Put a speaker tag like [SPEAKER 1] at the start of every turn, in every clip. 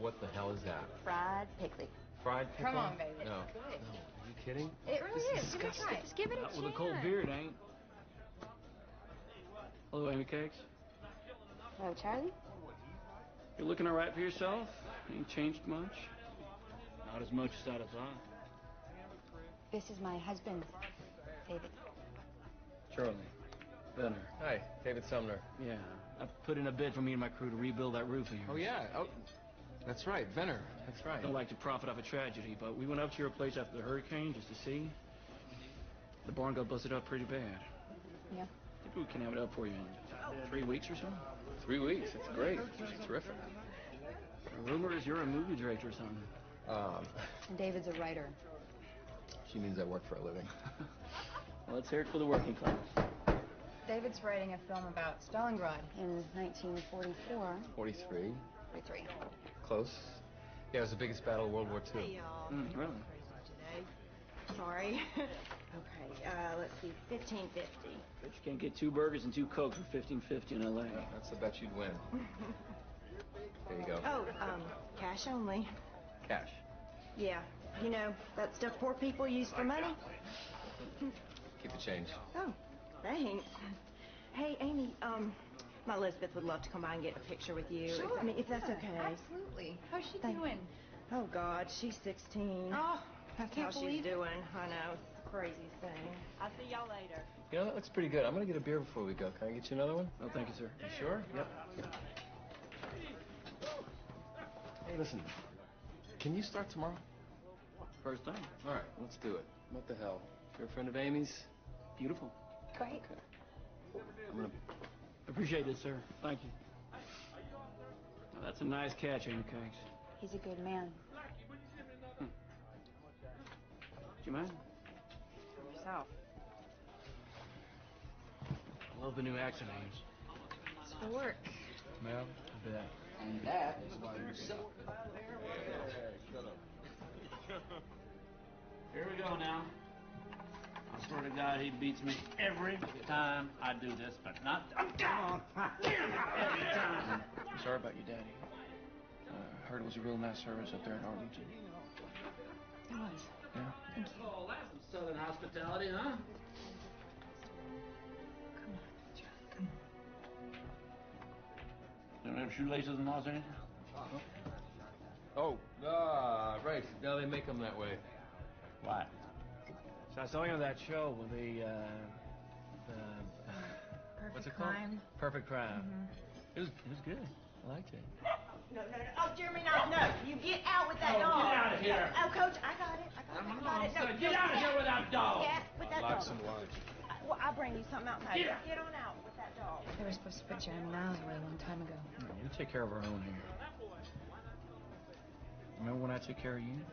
[SPEAKER 1] What the hell is that?
[SPEAKER 2] Fried pickle.
[SPEAKER 1] Fried pickle?
[SPEAKER 2] Come on, baby.
[SPEAKER 1] No.
[SPEAKER 2] It's good.
[SPEAKER 1] No. Are you kidding?
[SPEAKER 2] It really
[SPEAKER 1] This
[SPEAKER 2] is. Give it a try. Just give it a chance.
[SPEAKER 3] With a cold beer, it ain't. Hello, Amy Cakes.
[SPEAKER 2] Hello, Charlie.
[SPEAKER 3] You looking all right for yourself? Ain't changed much? Not as much as I'd have thought.
[SPEAKER 2] This is my husband, David.
[SPEAKER 3] Charlie. Benner.
[SPEAKER 1] Hi, David Sumner.
[SPEAKER 3] Yeah. I put in a bid for me and my crew to rebuild that roof of yours.
[SPEAKER 1] Oh, yeah. Oh, that's right. Venner. That's right.
[SPEAKER 3] Don't like to profit off a tragedy, but we went up to your place after the hurricane just to see. The barn got busted up pretty bad.
[SPEAKER 2] Yeah.
[SPEAKER 3] I think we can have it up for you in 3 weeks or so.
[SPEAKER 1] 3 weeks. That's great. That's terrific.
[SPEAKER 3] The rumor is you're a movie director or something.
[SPEAKER 2] And David's a writer.
[SPEAKER 1] She means I work for a living.
[SPEAKER 3] Well, let's hear it for the working class.
[SPEAKER 2] David's writing a film about Stalingrad in 1944.
[SPEAKER 1] 43.
[SPEAKER 2] 43.
[SPEAKER 1] Close. Yeah, it was the biggest battle of World War II.
[SPEAKER 4] Hey, y'all.
[SPEAKER 3] Really?
[SPEAKER 4] Crazy today. Sorry. Okay, let's see, 15.50.
[SPEAKER 3] Bet you can't get 2 burgers and 2 Cokes for $15.50 in L.A.
[SPEAKER 1] That's the bet you'd win. There you go.
[SPEAKER 4] Oh, cash only.
[SPEAKER 1] Cash.
[SPEAKER 4] Yeah, you know, that stuff poor people use for money.
[SPEAKER 1] Keep the change.
[SPEAKER 4] Oh, thanks. Hey, Amy, my Elizabeth would love to come by and get a picture with you.
[SPEAKER 2] Sure.
[SPEAKER 4] I mean, if that's okay.
[SPEAKER 2] Absolutely. How's she
[SPEAKER 4] Thank
[SPEAKER 2] doing?
[SPEAKER 4] Oh, God, she's 16.
[SPEAKER 2] Oh,
[SPEAKER 4] That's
[SPEAKER 2] can't
[SPEAKER 4] how she's
[SPEAKER 2] believe it.
[SPEAKER 4] doing. I know, it's the craziest thing. I'll see y'all later.
[SPEAKER 1] You know, that looks pretty good. I'm going to get a beer before we go. Can I get you another one?
[SPEAKER 3] No, thank you, sir.
[SPEAKER 1] You sure?
[SPEAKER 3] Yep.
[SPEAKER 1] Hey, listen. Can you start tomorrow?
[SPEAKER 3] First thing.
[SPEAKER 1] All right, let's do it. What the hell? You're a friend of Amy's?
[SPEAKER 3] Beautiful.
[SPEAKER 2] Great.
[SPEAKER 1] Okay. I'm going to...
[SPEAKER 3] Appreciate it, sir. Thank you. Now, that's a nice catch, Amy Cakes.
[SPEAKER 2] He's a good man.
[SPEAKER 3] Do you mind?
[SPEAKER 2] Yourself.
[SPEAKER 3] I love the new accent names.
[SPEAKER 2] It's for work.
[SPEAKER 3] Well, I bet.
[SPEAKER 5] And that is why you're so.
[SPEAKER 6] Here we go now. I swear to God, he beats me every time I do this, but not. Every time.
[SPEAKER 3] Sorry about your daddy. I heard it was a real nice service up there in Arlington.
[SPEAKER 2] It was.
[SPEAKER 3] Yeah?
[SPEAKER 2] Thank you.
[SPEAKER 6] Oh, that's some Southern hospitality, huh?
[SPEAKER 2] Come on, Charlie. Come on.
[SPEAKER 6] You don't have shoelaces in Los Angeles?
[SPEAKER 1] Oh, right. Now they make them that way.
[SPEAKER 6] Why?
[SPEAKER 3] So I saw you on that show with the
[SPEAKER 2] Perfect
[SPEAKER 3] what's it called?
[SPEAKER 2] Crime.
[SPEAKER 3] Perfect Crime. It was good. I liked it.
[SPEAKER 4] No. Oh, Jeremy, no. You get out with that dog.
[SPEAKER 6] Get out of here.
[SPEAKER 4] Oh, Coach, I got it. No,
[SPEAKER 6] Get out of here with that dog.
[SPEAKER 4] Yeah, with that
[SPEAKER 1] Like
[SPEAKER 4] dog.
[SPEAKER 1] some lunch.
[SPEAKER 4] Well, I'll bring you something outside.
[SPEAKER 6] Get out.
[SPEAKER 4] Get on out with that dog.
[SPEAKER 2] They were supposed to put Jeremy in an alleyway a long time ago.
[SPEAKER 3] We take care of our own here. Remember when I took care of you?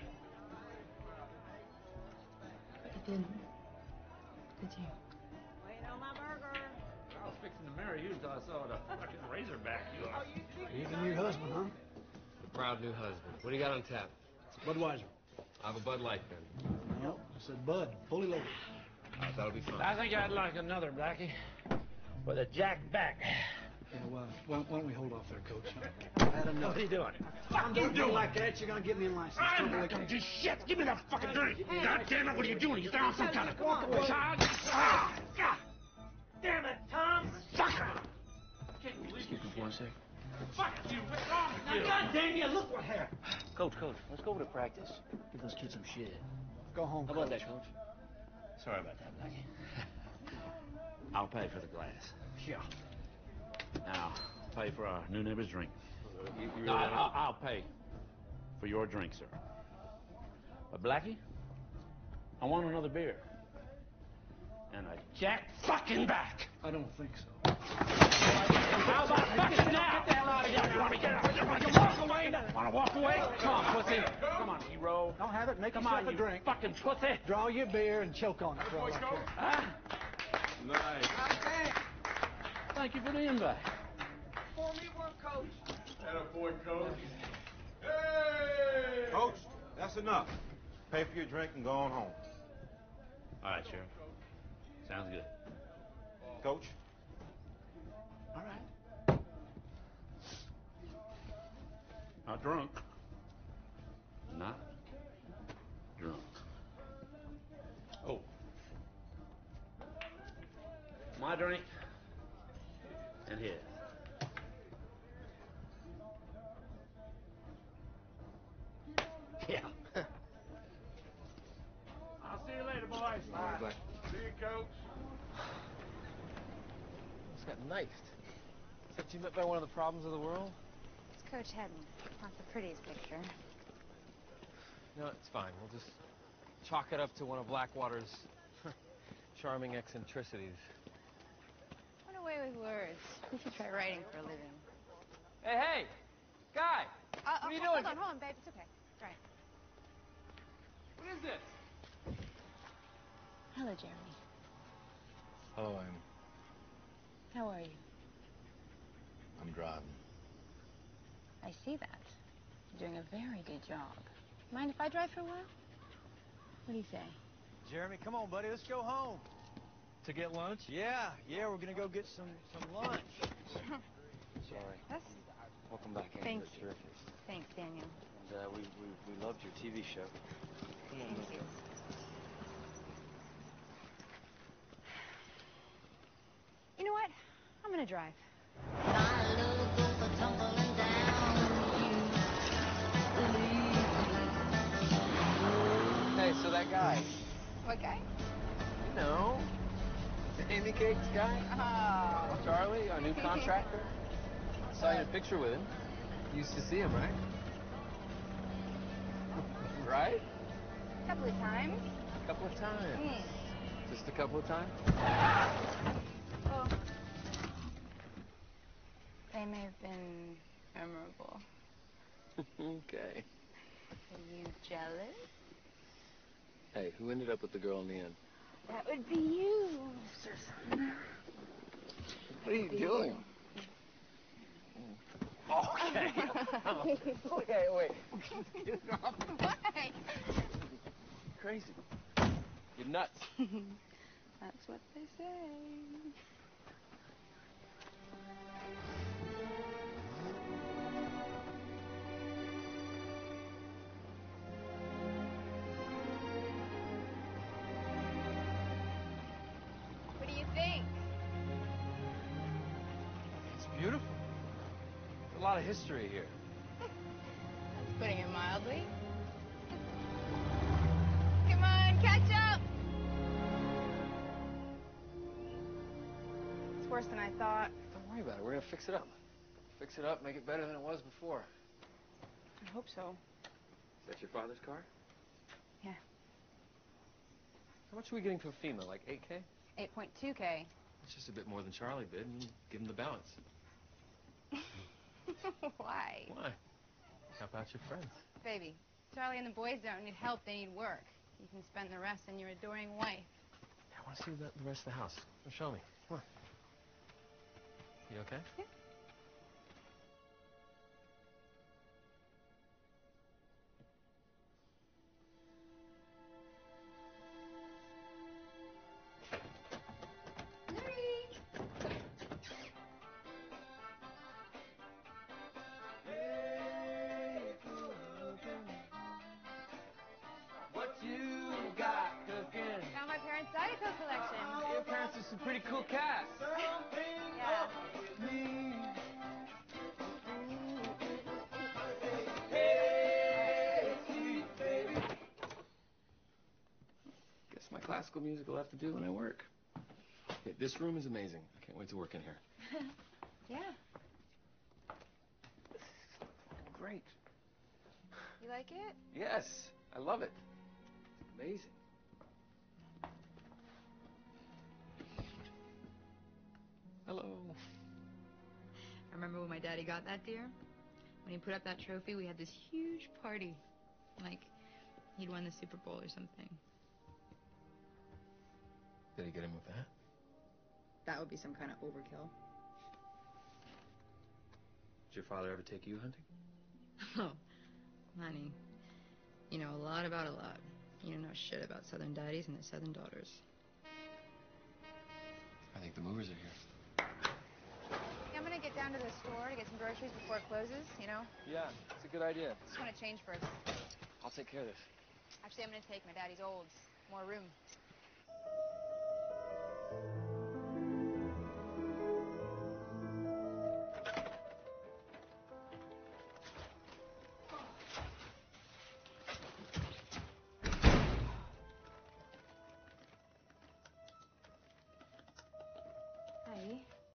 [SPEAKER 2] But you didn't. Did you?
[SPEAKER 4] Waiting on my burger.
[SPEAKER 6] I was fixing to marry you until I saw the fucking Razorback.
[SPEAKER 5] You're the new husband, huh?
[SPEAKER 1] The proud new husband. What do you got on tap?
[SPEAKER 5] Budweiser.
[SPEAKER 1] I have a Bud Light then.
[SPEAKER 5] No, I said Bud, fully loaded.
[SPEAKER 1] That'll be fun.
[SPEAKER 6] I think I'd like another, Blackie. With a jack back.
[SPEAKER 5] Yeah, well, why don't we hold off there, Coach? I had enough.
[SPEAKER 6] What are you doing?
[SPEAKER 5] I'm doing me like that, you're gonna get me in license.
[SPEAKER 6] I'm
[SPEAKER 5] Don't
[SPEAKER 6] not
[SPEAKER 5] lick
[SPEAKER 6] gonna
[SPEAKER 5] it.
[SPEAKER 6] do shit. Give me that fucking drink. God damn it, what are you doing? You throwing some kind of child? God damn it, Tom. Sucker.
[SPEAKER 3] Excuse me for 1 sec.
[SPEAKER 6] Fuck you. What's wrong with you?
[SPEAKER 5] God damn you, look what happened.
[SPEAKER 3] Coach, let's go over to practice. Give those kids some shit.
[SPEAKER 5] Go home,
[SPEAKER 3] How about
[SPEAKER 5] Coach.
[SPEAKER 3] that, Coach?
[SPEAKER 6] Sorry about that, Blackie. I'll pay for the glass.
[SPEAKER 5] Yeah.
[SPEAKER 6] Now, pay for our new neighbor's drink.
[SPEAKER 1] You
[SPEAKER 6] No,
[SPEAKER 1] really
[SPEAKER 6] I'll pay for your drink, sir. But Blackie, I want another beer. And a jack fucking back.
[SPEAKER 5] I don't think so.
[SPEAKER 6] How about fucking now? Get the hell out of here. You want me to get out? You want to walk away? Want to walk away? Come on, pussy. Come on, hero.
[SPEAKER 5] Don't have it, make
[SPEAKER 6] Come
[SPEAKER 5] yourself
[SPEAKER 6] on,
[SPEAKER 5] a drink.
[SPEAKER 6] you fucking pussy.
[SPEAKER 5] Draw your beer and choke on it. Throw it like that.
[SPEAKER 6] Huh?
[SPEAKER 1] Nice.
[SPEAKER 6] Thank you for the invite.
[SPEAKER 1] Attaboy, Coach. Hey!
[SPEAKER 7] Coach, that's enough. Pay for your drink and go on home.
[SPEAKER 6] All right, Sheriff. Sounds good.
[SPEAKER 7] Coach?
[SPEAKER 6] All right. Not drunk. Not drunk. Oh. My drink and his. Yeah. I'll see you later, boys.
[SPEAKER 1] All right, Black.
[SPEAKER 6] See you, Coach.
[SPEAKER 1] Just got knifed. Except you met by one of the problems of the world?
[SPEAKER 2] It's Coach Hedden. Not the prettiest picture.
[SPEAKER 1] No, it's fine. We'll just chalk it up to one of Blackwater's charming eccentricities.
[SPEAKER 2] What a way with words. You should try writing for a living.
[SPEAKER 1] Hey, hey! Guy! What are you doing?
[SPEAKER 2] Hold on, babe. It's okay. It's all right.
[SPEAKER 1] What is this?
[SPEAKER 2] Hello, Jeremy.
[SPEAKER 8] Hello, Amy.
[SPEAKER 2] How are you?
[SPEAKER 8] I'm driving.
[SPEAKER 2] I see that. You're doing a very good job. Mind if I drive for a while? What do you say?
[SPEAKER 9] Jeremy, come on, buddy. Let's go home.
[SPEAKER 1] To get lunch?
[SPEAKER 9] Yeah, we're gonna go get some lunch.
[SPEAKER 8] Sorry.
[SPEAKER 2] That's...
[SPEAKER 8] Welcome back, Amy.
[SPEAKER 2] Thank
[SPEAKER 8] That's
[SPEAKER 2] you.
[SPEAKER 8] terrific.
[SPEAKER 2] Thanks, Daniel.
[SPEAKER 8] And we loved your TV show. Come on,
[SPEAKER 2] Thank
[SPEAKER 8] let's
[SPEAKER 2] you.
[SPEAKER 8] go.
[SPEAKER 2] You know what? I'm gonna drive.
[SPEAKER 1] Hey, so that guy.
[SPEAKER 2] What guy?
[SPEAKER 1] You know. The Amy Cakes guy.
[SPEAKER 2] Oh.
[SPEAKER 1] Charlie, our new contractor. Saw you in a picture with him. Used to see him, right? Right?
[SPEAKER 2] A couple of times.
[SPEAKER 1] A couple of times. Just a couple of times?
[SPEAKER 2] Oh. They may have been memorable.
[SPEAKER 1] Okay.
[SPEAKER 2] Are you jealous?
[SPEAKER 1] Hey, who ended up with the girl in the end?
[SPEAKER 2] That would be you, Susan.
[SPEAKER 1] What are you doing? Okay. Okay, wait. Get it off.
[SPEAKER 2] Why?
[SPEAKER 1] Crazy. You're nuts.
[SPEAKER 2] That's what they say. What do you think?
[SPEAKER 1] It's beautiful. There's a lot of history here.
[SPEAKER 2] That's putting it mildly. Come on, catch up! It's worse than I thought.
[SPEAKER 1] Don't worry about it. We're gonna fix it up. Fix it up, make it better than it was before.
[SPEAKER 2] I hope so.
[SPEAKER 1] Is that your father's car?
[SPEAKER 2] Yeah.
[SPEAKER 1] How much are we getting from FEMA? Like 8K?
[SPEAKER 2] 8.2K.
[SPEAKER 1] It's just a bit more than Charlie bid, and give him the balance.
[SPEAKER 2] Why?
[SPEAKER 1] Why? Help out your friends.
[SPEAKER 2] Baby, Charlie and the boys don't need help, they need work. You can spend the rest on your adoring wife.
[SPEAKER 1] Yeah, I want to see the rest of the house. Show me. Come on. You okay?
[SPEAKER 2] Yeah.
[SPEAKER 1] What you got cooking?
[SPEAKER 2] Found my parents' Zydeco collection.
[SPEAKER 1] Your parents are some pretty cool cats.
[SPEAKER 2] Yeah.
[SPEAKER 1] Guess my classical music will have to do when I work. Okay, this room is amazing. I can't wait to work in here.
[SPEAKER 2] Yeah.
[SPEAKER 1] Great.
[SPEAKER 2] You like it?
[SPEAKER 1] Yes, I love it. It's amazing. Hello.
[SPEAKER 10] I remember when my daddy got that deer. When he put up that trophy, we had this huge party. Like, he'd won the Super Bowl or something.
[SPEAKER 1] Did he get him with that?
[SPEAKER 10] That would be some kind of overkill.
[SPEAKER 1] Did your father ever take you hunting?
[SPEAKER 10] Oh, honey. You know a lot about a lot. You don't know shit about Southern daddies and their Southern daughters.
[SPEAKER 1] I think the movers are here.
[SPEAKER 2] Yeah, I'm gonna get down to the store to get some groceries before it closes, you know?
[SPEAKER 1] Yeah, it's a good idea.
[SPEAKER 2] Just wanna change first.
[SPEAKER 1] I'll take care of this.
[SPEAKER 2] Actually, I'm gonna take my daddy's olds. More room.